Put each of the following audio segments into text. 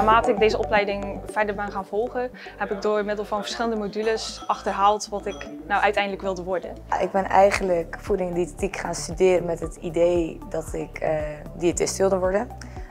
Naarmate ik deze opleiding verder ben gaan volgen, heb ik door middel van verschillende modules achterhaald wat ik nou uiteindelijk wilde worden. Ik ben eigenlijk voeding en diëtetiek gaan studeren met het idee dat ik diëtist wilde worden.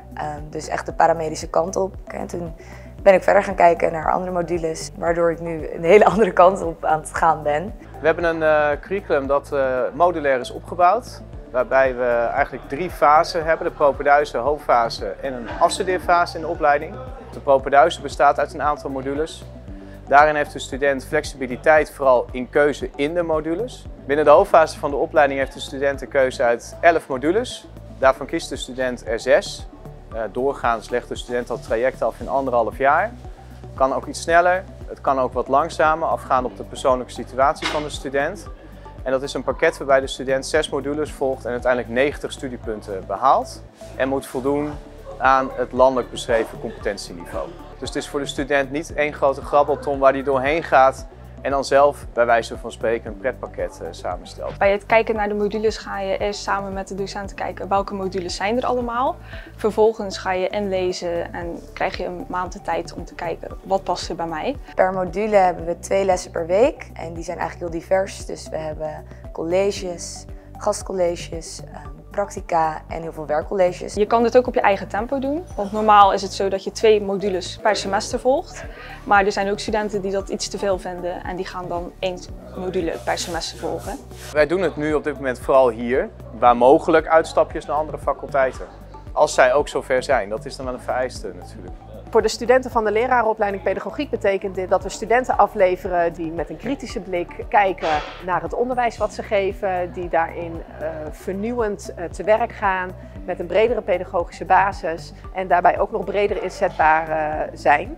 Dus echt de paramedische kant op. En toen ben ik verder gaan kijken naar andere modules, waardoor ik nu een hele andere kant op aan het gaan ben. We hebben een curriculum dat modulair is opgebouwd, waarbij we eigenlijk 3 fasen hebben. De propedeuse, hoofdfase en een afstudeerfase in de opleiding. De propedeuse bestaat uit een aantal modules. Daarin heeft de student flexibiliteit vooral in keuze in de modules. Binnen de hoofdfase van de opleiding heeft de student een keuze uit 11 modules. Daarvan kiest de student er 6. Doorgaans legt de student dat traject af in 1,5 jaar. Het kan ook iets sneller, het kan ook wat langzamer, afgaande op de persoonlijke situatie van de student. En dat is een pakket waarbij de student 6 modules volgt en uiteindelijk 90 studiepunten behaalt. En moet voldoen aan het landelijk beschreven competentieniveau. Dus het is voor de student niet één grote grabbelton waar hij doorheen gaat en dan zelf bij wijze van spreken een pretpakket samenstelt. Bij het kijken naar de modules ga je eerst samen met de docenten kijken welke modules zijn er allemaal. Vervolgens ga je inlezen en krijg je een maand de tijd om te kijken wat past er bij mij. Per module hebben we 2 lessen per week en die zijn eigenlijk heel divers. Dus we hebben colleges, gastcolleges, practica en heel veel werkcolleges. Je kan dit ook op je eigen tempo doen, want normaal is het zo dat je 2 modules per semester volgt. Maar er zijn ook studenten die dat iets te veel vinden en die gaan dan 1 module per semester volgen. Wij doen het nu op dit moment vooral hier, waar mogelijk uitstapjes naar andere faculteiten. Als zij ook zover zijn, dat is dan wel een vereiste natuurlijk. Voor de studenten van de lerarenopleiding pedagogiek betekent dit dat we studenten afleveren die met een kritische blik kijken naar het onderwijs wat ze geven, die daarin vernieuwend te werk gaan met een bredere pedagogische basis en daarbij ook nog breder inzetbaar zijn.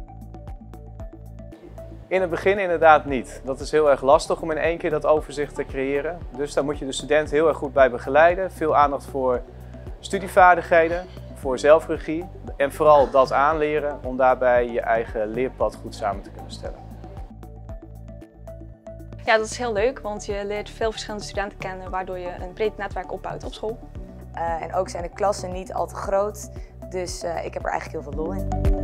In het begin inderdaad niet. Dat is heel erg lastig om in één keer dat overzicht te creëren. Dus daar moet je de student heel erg goed bij begeleiden. Veel aandacht voor studievaardigheden, voor zelfregie en vooral dat aanleren om daarbij je eigen leerpad goed samen te kunnen stellen. Ja, dat is heel leuk, want je leert veel verschillende studenten kennen, waardoor je een breed netwerk opbouwt op school. En ook zijn de klassen niet al te groot, dus ik heb er eigenlijk heel veel lol in.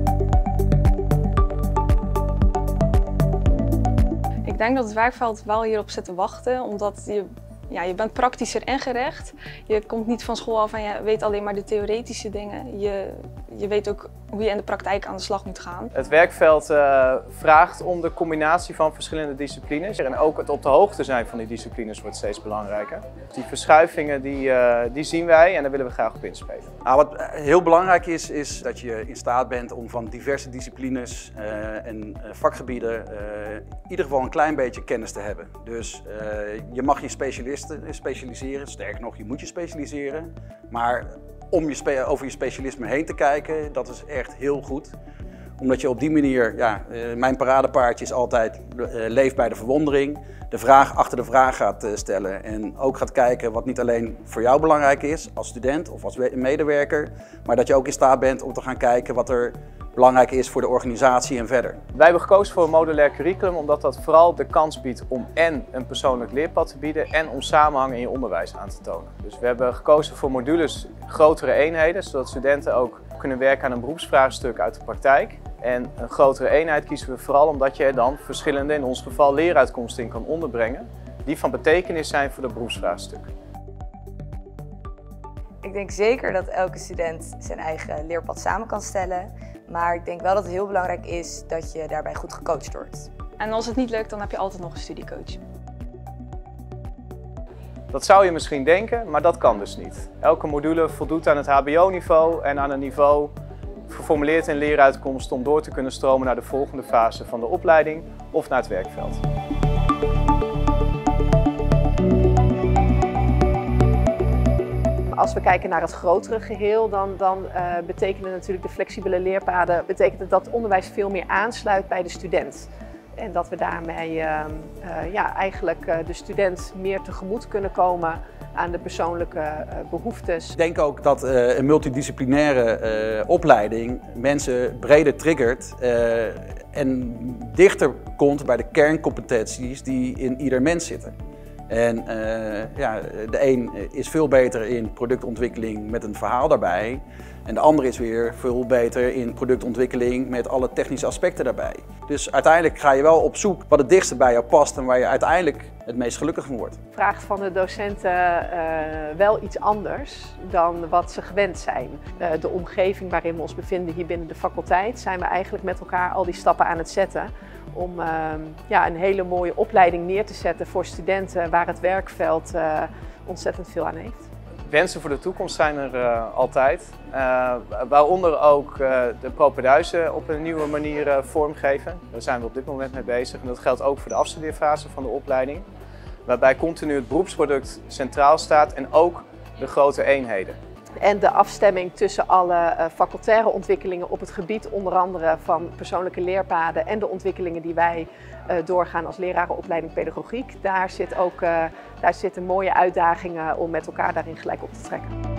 Ik denk dat het werkveld wel hierop zit te wachten, omdat je bent praktischer ingericht. Je komt niet van school af en je weet alleen maar de theoretische dingen. Je weet ook hoe je in de praktijk aan de slag moet gaan. Het werkveld vraagt om de combinatie van verschillende disciplines. En ook het op de hoogte zijn van die disciplines wordt steeds belangrijker. Die verschuivingen die zien wij en daar willen we graag op inspelen. Nou, wat heel belangrijk is dat je in staat bent om van diverse disciplines en vakgebieden in ieder geval een klein beetje kennis te hebben. Dus je mag je specialiseren, sterker nog, je moet je specialiseren. Maar om over je specialisme heen te kijken, dat is echt heel goed. Omdat je op die manier, mijn paradepaardje is altijd leef bij de verwondering. De vraag achter de vraag gaat stellen en ook gaat kijken wat niet alleen voor jou belangrijk is als student of als medewerker, maar dat je ook in staat bent om te gaan kijken wat er belangrijk is voor de organisatie en verder. Wij hebben gekozen voor een modulair curriculum omdat dat vooral de kans biedt om en een persoonlijk leerpad te bieden en om samenhang in je onderwijs aan te tonen. Dus we hebben gekozen voor modules, grotere eenheden, zodat studenten ook kunnen werken aan een beroepsvraagstuk uit de praktijk. En een grotere eenheid kiezen we vooral omdat je er dan verschillende, in ons geval leeruitkomsten in kan onderbrengen, die van betekenis zijn voor het beroepsvraagstuk. Ik denk zeker dat elke student zijn eigen leerpad samen kan stellen. Maar ik denk wel dat het heel belangrijk is dat je daarbij goed gecoacht wordt. En als het niet lukt, dan heb je altijd nog een studiecoach. Dat zou je misschien denken, maar dat kan dus niet. Elke module voldoet aan het hbo-niveau en aan een niveau geformuleerd in leeruitkomsten om door te kunnen stromen naar de volgende fase van de opleiding of naar het werkveld. Als we kijken naar het grotere geheel, dan betekenen natuurlijk de flexibele leerpaden dat het onderwijs veel meer aansluit bij de student. En dat we daarmee eigenlijk de student meer tegemoet kunnen komen aan de persoonlijke behoeftes. Ik denk ook dat een multidisciplinaire opleiding mensen breder triggert en dichter komt bij de kerncompetenties die in ieder mens zitten. En ja, de een is veel beter in productontwikkeling met een verhaal daarbij. En de ander is weer veel beter in productontwikkeling met alle technische aspecten daarbij. Dus uiteindelijk ga je wel op zoek wat het dichtst bij jou past en waar je uiteindelijk het meest gelukkig van wordt. Vraagt van de docenten wel iets anders dan wat ze gewend zijn. De omgeving waarin we ons bevinden hier binnen de faculteit zijn we eigenlijk met elkaar al die stappen aan het zetten. Om ja, een hele mooie opleiding neer te zetten voor studenten waar het werkveld ontzettend veel aan heeft. Wensen voor de toekomst zijn er altijd, waaronder ook de propeduizen op een nieuwe manier vormgeven. Daar zijn we op dit moment mee bezig en dat geldt ook voor de afstudeerfase van de opleiding. Waarbij continu het beroepsproduct centraal staat en ook de grote eenheden. En de afstemming tussen alle facultaire ontwickelingen op het gebied onder andere van persoonlijke leerpaden en de ontwikkelingen die wij doorgaan als lerarenopleiding pedagogiek. Daar zitten mooie uitdagingen om met elkaar daarin gelijk op te trekken.